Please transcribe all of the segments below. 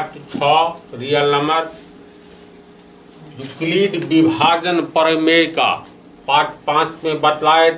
Part 6 real number Euclid विभाजन प्रमेय का पार्ट 5 में बतलाए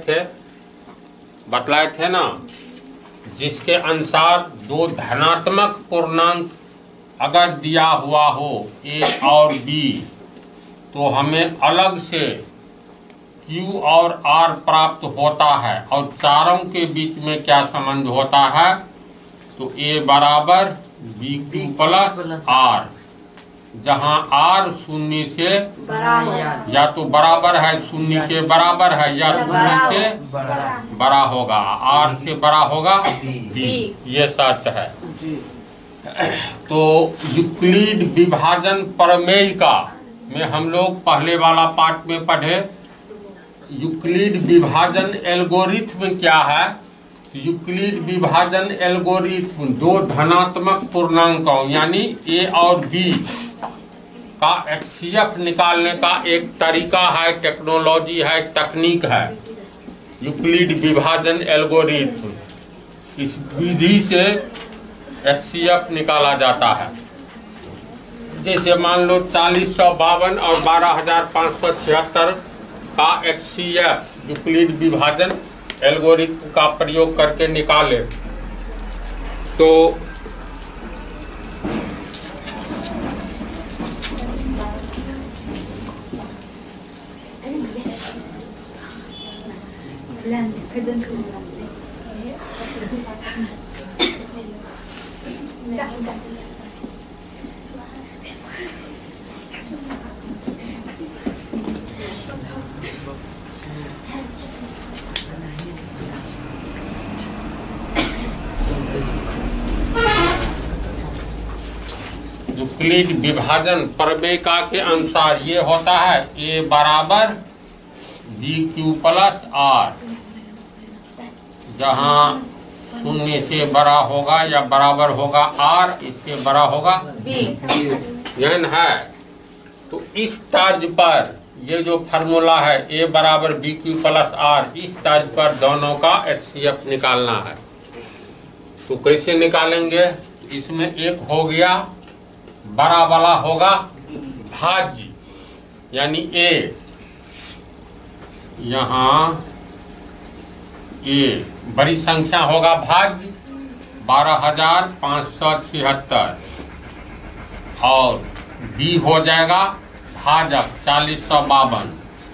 थे ना, जिसके अनुसार दो धनात्मक पूर्णांक अगर दिया हुआ हो A और B तो हमें अलग से Q और R प्राप्त होता है, और चारों के बीच में क्या संबंध होता है, तो A बराबर BQ प्लस R, जहाँ R शून्य से या तो बराबर है, शून्य के बराबर है, या शून्य से बड़ा होगा, R से बड़ा होगा B, ये सच है। तो यूक्लिड विभाजन प्रमेय का में हम लोग पहले वाला पार्ट में पढ़े। यूक्लिड विभाजन एल्गोरिथ्म क्या है? यूक्लिड विभाजन एल्गोरिथ्म दो धनात्मक पूर्णांकों यानी A और B का HCF निकालने का एक तरीका है, टेक्नोलॉजी है, तकनीक है, यूक्लिड विभाजन एल्गोरिथ्म। इस विधि से HCF निकाला जाता है। जैसे मान लो 4052 और 12576 का HCF यूक्लिड विभाजन एल्गोरिथ्म का प्रयोग करके निकाले तो यूक्लिड विभाजन प्रमेय का के अनुसार ये होता है A बराबर BQ प्लस R, जहाँ शून्य से बड़ा होगा या बराबर होगा R, इससे बड़ा होगा B, यह है। तो इस तर्ज पर ये जो फार्मूला है A बराबर BQ प्लस R, इस तर्ज पर दोनों का HCF निकालना है। तो कैसे निकालेंगे? इसमें एक हो गया बड़ा वाला होगा भाज्य यानी A, यहाँ A बड़ी संख्या होगा भाज्य 12576 और B हो जाएगा भाजक 4052।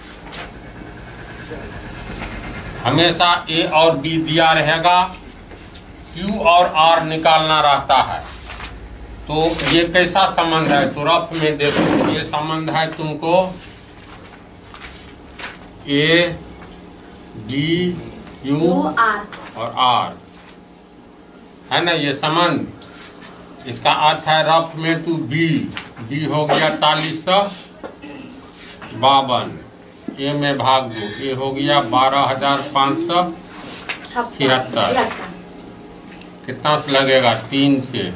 हमेशा A और B दिया रहेगा, Q और R निकालना रहता है। तो ये कैसा संबंध है? तो रफ में देखो, ये संबंध है तुमको A D Q और R है ना, ये संबंध। इसका अर्थ है रफ में तो B हो गया 4052, A में भाग दो, A हो गया 12576। कितना से लगेगा? 3 से।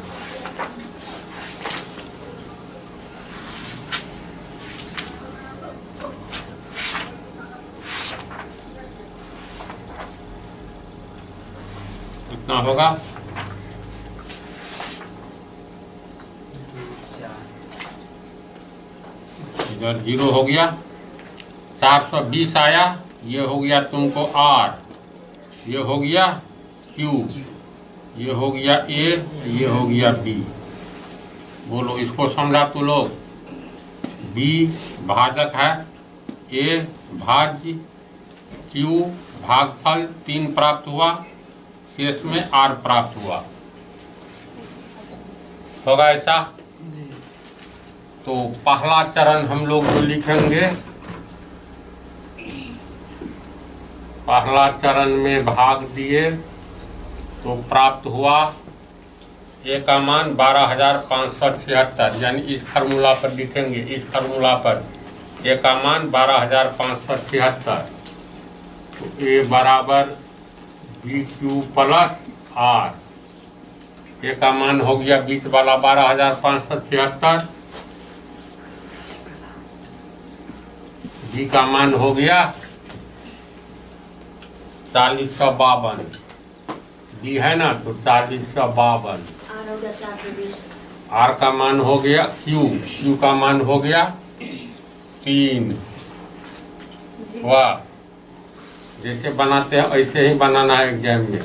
कितना होगा? इधर 0 हो गया, 420 आया, ये हो गया तुमको R, ये हो गया Q, ये हो गया A, ये हो गया B। बोलो इसको समझा तो लोग। B भाजक है, A भाज्य, Q भागफल 3 प्राप्त हुआ, शेष में R प्राप्त हुआ। होगा ऐसा? तो पहला चरण हम लोग जो लिखेंगे, पहला चरण में भाग दिए तो प्राप्त हुआ A का मान 12576, यानी इस फार्मूला पर लिखेंगे, इस फार्मूला पर A का मान 12576। तो A बराबर BQ प्लस R, A का मान हो गया बीच वाला 12576, B का मान हो गया 4052, B है ना, तो 4052, आर का मान हो गया क्यू का मान हो गया 3। वाह, जैसे बनाते हैं ऐसे ही बनाना है एग्जाम में।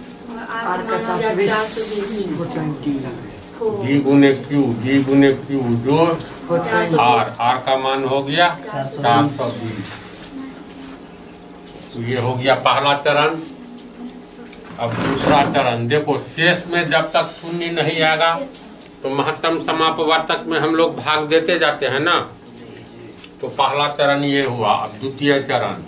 जी गुने क्यू जो आर का मान हो गया 420। तो ये हो गया पहला चरण। अब दूसरा चरण देखो, शेष में जब तक शून्य नहीं आएगा तो महत्तम समापवर्तक में हम लोग भाग देते जाते हैं ना। तो पहला चरण ये हुआ। अब द्वितीय चरण,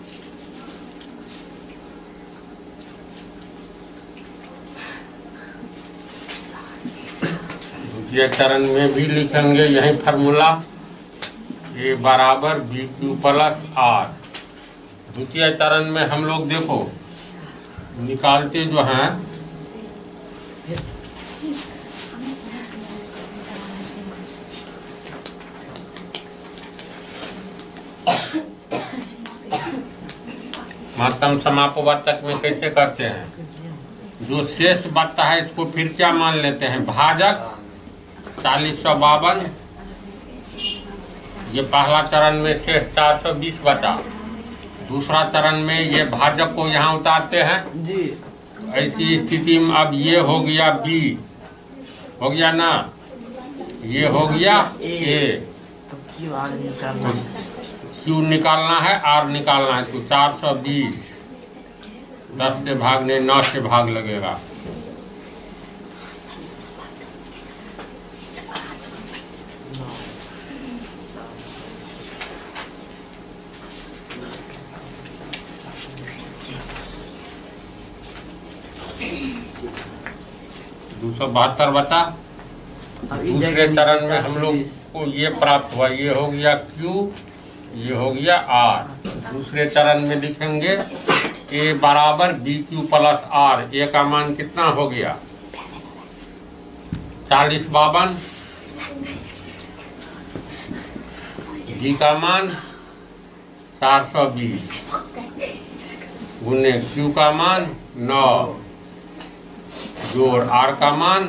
द्वितीय चरण में भी लिखेंगे यही फार्मूला ए बराबर बी क्यू प्लस आर। द्वितीय चरण में हम लोग देखो निकालते जो हैं महत्तम समापवर्तक में कैसे करते हैं, जो शेष बचता है इसको फिर क्या मान लेते हैं, भाजक 4052। ये पहला चरण में शेष 420 बचा। दूसरा चरण में ये भाजक को यहाँ उतारते हैं जी। ऐसी स्थिति में अब ये हो गया बी, हो गया ना, ये हो गया ए। क्यू निकालना है, आर निकालना है। तो 420 10 से भागने 9 से भाग लगेगा। दूसरा 72 बचा। दूसरे चरण में हम लोग को ये प्राप्त हुआ, ये हो गया क्यू, ये हो गया आर। दूसरे चरण में लिखेंगे ए बराबर B Q plus R. A का मान कितना हो गया 4052, बी का मान 420 गुने क्यू का मान 9 जोड़ आर का मान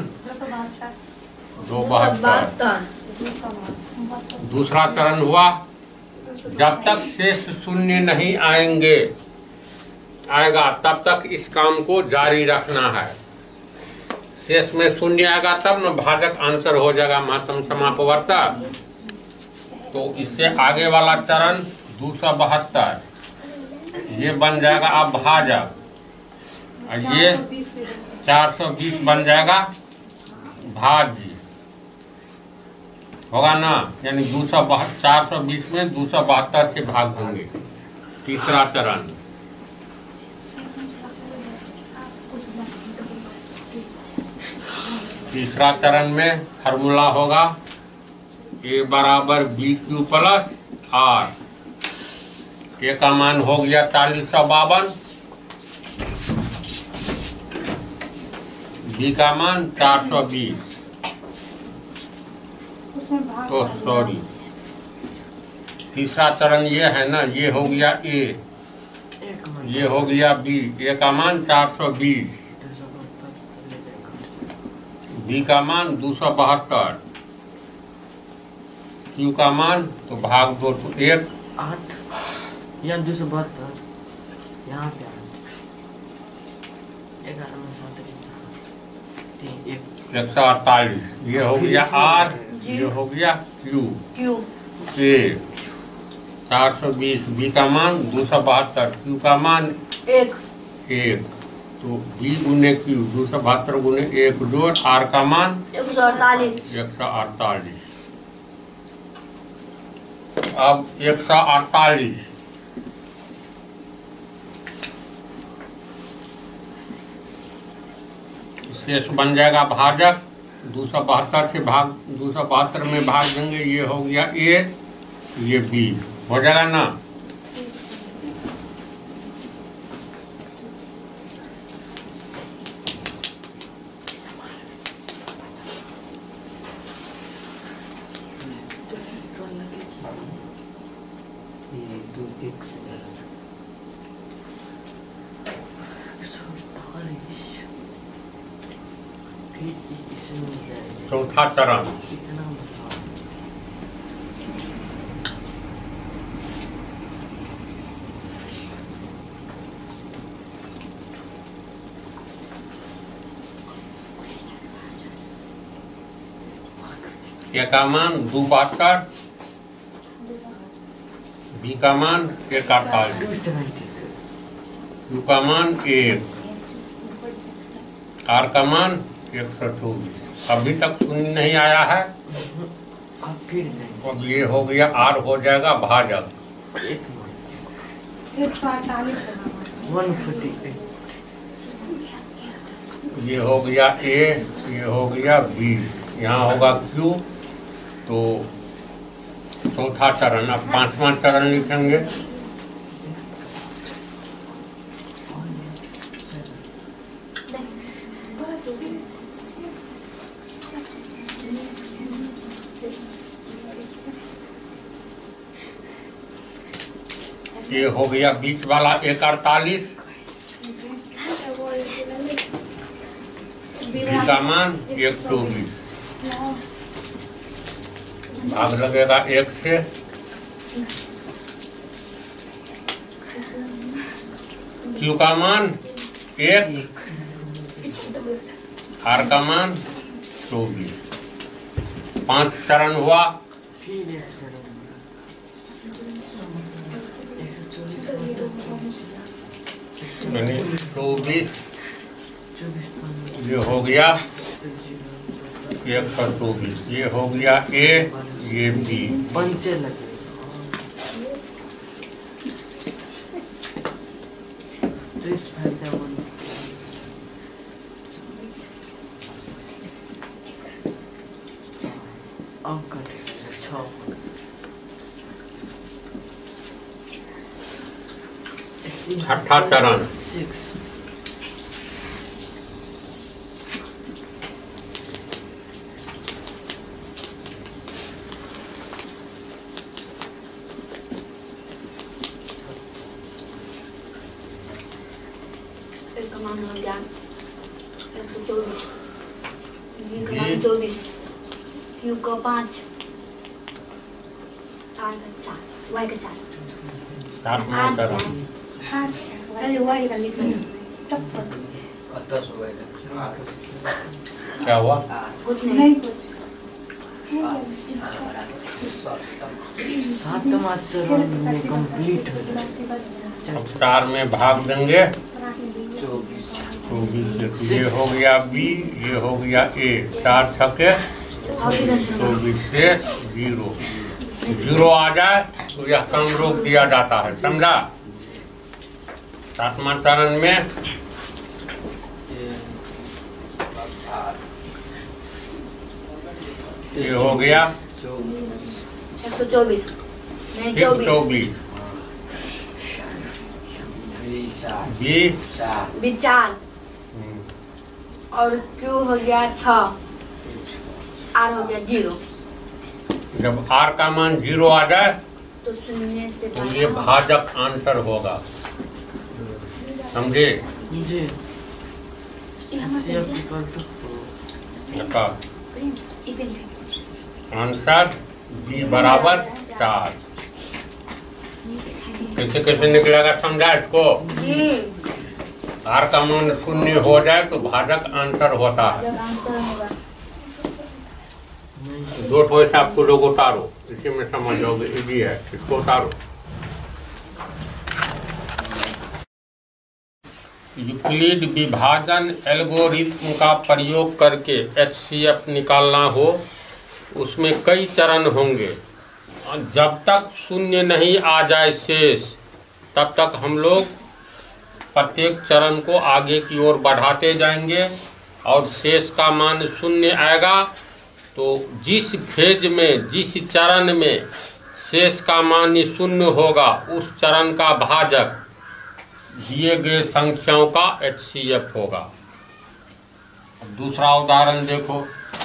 272। दूसरा चरण हुआ, जब तक शेष शून्य नहीं आएगा तब तक इस काम को जारी रखना है। शेष में शून्य आएगा तब न भाजक आंसर हो जाएगा महत्तम समापवर्तक। तो इससे आगे वाला चरण 272 ये बन जाएगा अब भाजक, और ये 420 बन जाएगा भाज्य, होगा ना। यानी 420 में 272 से भाग होंगे। तीसरा चरण, तीसरा चरण में फार्मूला होगा ए बराबर B Q plus R. A का मान हो गया 4052, बी का मान 420। तो सॉरी, तीसरा चरण ये है ना, ये हो गया ए, ये हो गया बी। ए का मान 420, बी का मान 272, क्यू का मान तो भाग 2 तो 1 8 या 272 यहाँ पे 148। ये हो गया आर, ये हो गया क्यू ए 420, बी का मान 272, क्यू का मान 1। तो बी गुने क्यू 272 गुने 1 जोड़ आर का मान 148। अब 148 शेष बन जाएगा भाजक। 272 से भाग 272 में भाग देंगे, ये हो गया ए, ये बी, हो जाएगा ना। Peace. चौथा चरण। ए का मान 2/72, बी का मान 1/48, यू का मान 1, आर का मान 124। अभी तक शून्य नहीं आया है, अब ये हो गया, आर हो जाएगा भाजक 148। ये हो गया ए, ये हो गया बी, यहाँ होगा क्यू। तो चौथा चरण। अब पांचवा चरण लिखेंगे। ये हो गया बीच वाला 1/48, बी का मान 124, भाग लगेगा 1 से, क्यू का मान 1, आर का मान 24। 5 चरण हुआ। 24, ये हो गया 124, ये हो गया ए, ये बी। पंचे लगे तो इस फायदा अंक कटेगा 6। छठा चरण। 6 का मान हो गया 124, बी का मान 24, क्यू का 5, आर का 4, वाई का 4। सातवां चरण। अरे वाई का लिखना क्या हुआ? कुछ नहीं। सातवां चरण में कंप्लीट हो जाए। अब 4 में भाग देंगे 24। ये हो गया बी, ये हो गया ए। 4 छक्के 24 से 0। 0 आ जाए तो यह काम रोक दिया जाता है, समझा? 7वां चरण में ये हो गया 124, नहीं 24, बी 4 और क्यू हो गया 6, आर हो गया 0। जब आर का मान 0 आ जाए तो शून्य से तो ये भाजक आंसर होगा, समझे? जी आंसर बी बराबर 4। कैसे कैसे निकलेगा, समझा इसको? आर का मान 0 हो जाए तो भाजक आंसर होता है। 2 ठोस आपको लोग उतारो, इसी में समझ जाओगे, इजी है, इसको उतारो। यूक्लिड विभाजन एल्गोरिथ्म का प्रयोग करके HCF निकालना हो, उसमें कई चरण होंगे। जब तक 0 नहीं आ जाए शेष, तब तक हम लोग प्रत्येक चरण को आगे की ओर बढ़ाते जाएंगे और शेष का मान 0 आएगा तो जिस फेज में, जिस चरण में शेष का मान 0 होगा, उस चरण का भाजक दिए गए संख्याओं का HCF होगा। अब दूसरा उदाहरण देखो।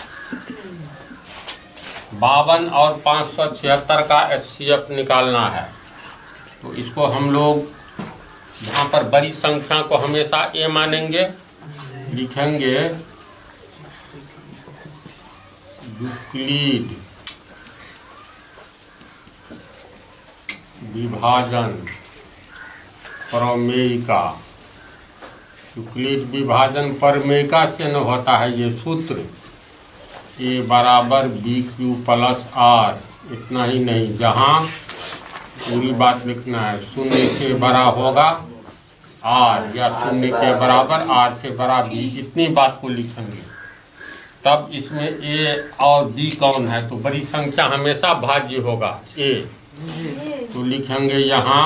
52 और 576 का HCF निकालना है। तो इसको हम लोग यहाँ पर बड़ी संख्या को हमेशा A मानेंगे, लिखेंगे यूक्लिड विभाजन प्रमेयिका। यूक्लिड विभाजन प्रमेयिका से न होता है ये सूत्र। ए बराबर बी क्यू प्लस आर। इतना ही नहीं, जहाँ पूरी बात लिखना है, शून्य से बड़ा होगा आर या शून्य के बराबर आर से बड़ा बी, इतनी बात को लिखेंगे। तब इसमें ए और बी कौन है, तो बड़ी संख्या हमेशा भाज्य होगा ए। तो लिखेंगे यहाँ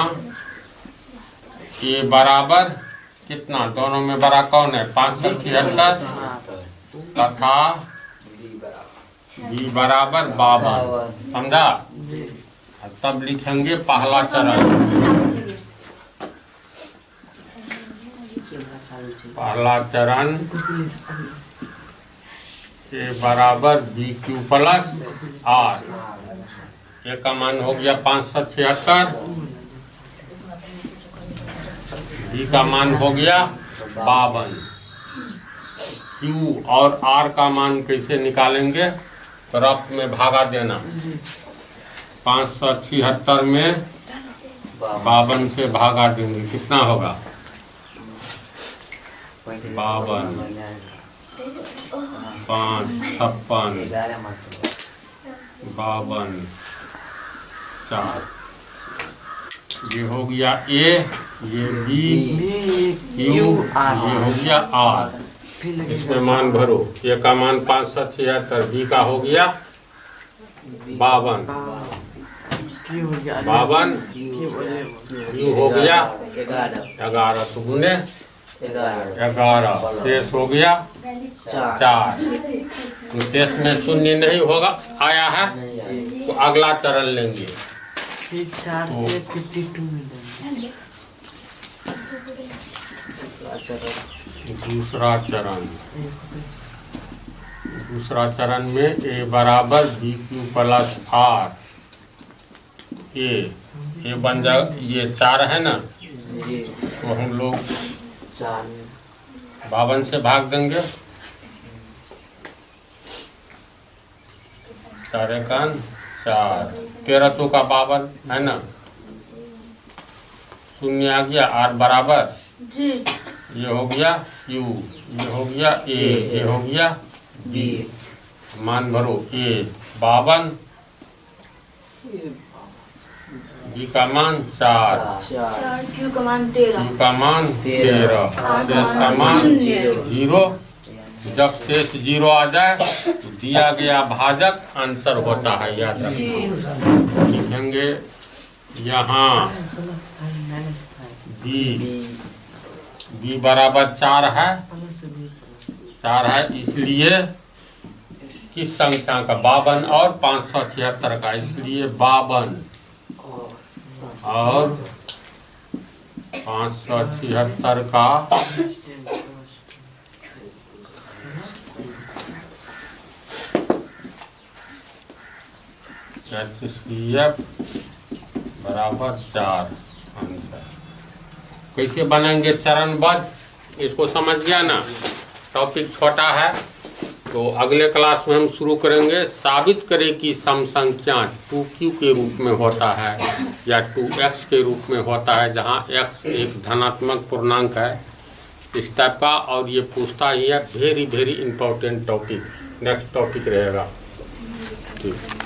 ए बराबर कितना, दोनों में बड़ा कौन है 576 तथा बी बराबर 52। समझा? तब लिखेंगे पहला चरण। पहला चरण ए बराबर B Q plus R. A का मान हो गया 576, बी का मान हो गया 52। क्यू और आर का मान कैसे निकालेंगे, तो रफ में भागा देना। 576 में 52 से भागा देंगे, कितना होगा 52, 5 56, 52 4। ये हो गया ए, ये बी, क्यू, ये हो गया आर। इसमें मान भरो। ए का मान 576, बी का हो गया 52, 52, क्यू हो गया 11, तो गुने 11, शेष हो गया 4। तो शेष में शून्य नहीं होगा, आया है, तो अगला चरण लेंगे। 4 से 52 मिलेंगे। दूसरा चरण में ए बराबर B Q plus R. A बन जाएगा, ये 4 है ना, तो हम लोग 52 से भाग देंगे। 4 एकान 4, 13 तो का 52 है ना, शून्य आ गया, आर बराबर ये हो गया क्यू, ये हो गया ए, ये हो गया बी। मान भरो। ए 52, बी का मान 4, क्यू का मान 13, क्यू का मान 13, शेष का मान 0। जब शेष 0 आ जाए तो दिया गया भाजक आंसर होता है, याद रखना। लिखेंगे यहाँ बी बराबर 4 है, 4 है, इसलिए किस संख्या का 52 और 576 का, इसलिए 52 और 576 का HCF बराबर 4 आंसर। कैसे बनाएंगे चरणबद्ध, इसको समझ गया ना। टॉपिक छोटा है, तो अगले क्लास में हम शुरू करेंगे। साबित करें कि सम संख्या 2q के रूप में होता है या 2x के रूप में होता है, जहाँ x एक धनात्मक पूर्णांक है, इस टाइप का। और ये पूछता ही है, very very important topic. Next topic रहेगा। ठीक।